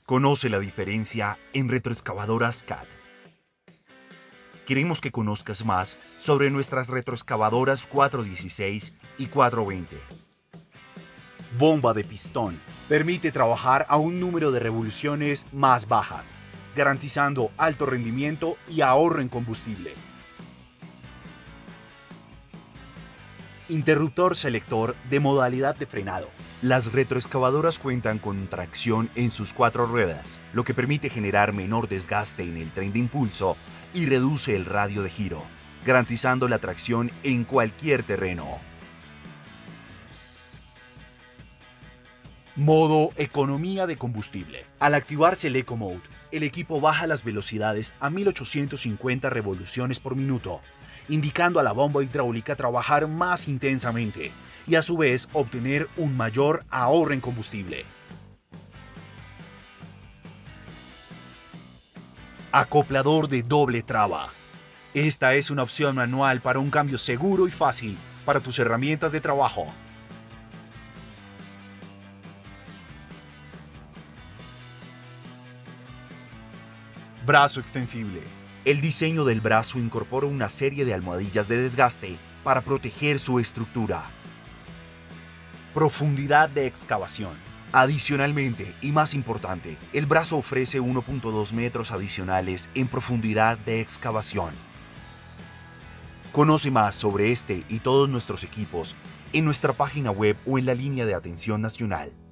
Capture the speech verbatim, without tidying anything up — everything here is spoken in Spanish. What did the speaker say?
Conoce la diferencia en retroexcavadoras C A T. Queremos que conozcas más sobre nuestras retroexcavadoras cuatrocientos dieciséis y cuatrocientos veinte. Bomba de pistón. Permite trabajar a un número de revoluciones más bajas, garantizando alto rendimiento y ahorro en combustible. Interruptor selector de modalidad de frenado. Las retroexcavadoras cuentan con tracción en sus cuatro ruedas, lo que permite generar menor desgaste en el tren de impulso y reduce el radio de giro, garantizando la tracción en cualquier terreno. Modo economía de combustible. Al activarse el Eco Mode, el equipo baja las velocidades a mil ochocientas cincuenta revoluciones por minuto, indicando a la bomba hidráulica trabajar más intensamente y a su vez obtener un mayor ahorro en combustible. Acoplador de doble traba. Esta es una opción manual para un cambio seguro y fácil para tus herramientas de trabajo. Brazo extensible. El diseño del brazo incorpora una serie de almohadillas de desgaste para proteger su estructura. Profundidad de excavación. Adicionalmente, y más importante, el brazo ofrece uno punto dos metros adicionales en profundidad de excavación. Conoce más sobre este y todos nuestros equipos en nuestra página web o en la línea de atención nacional.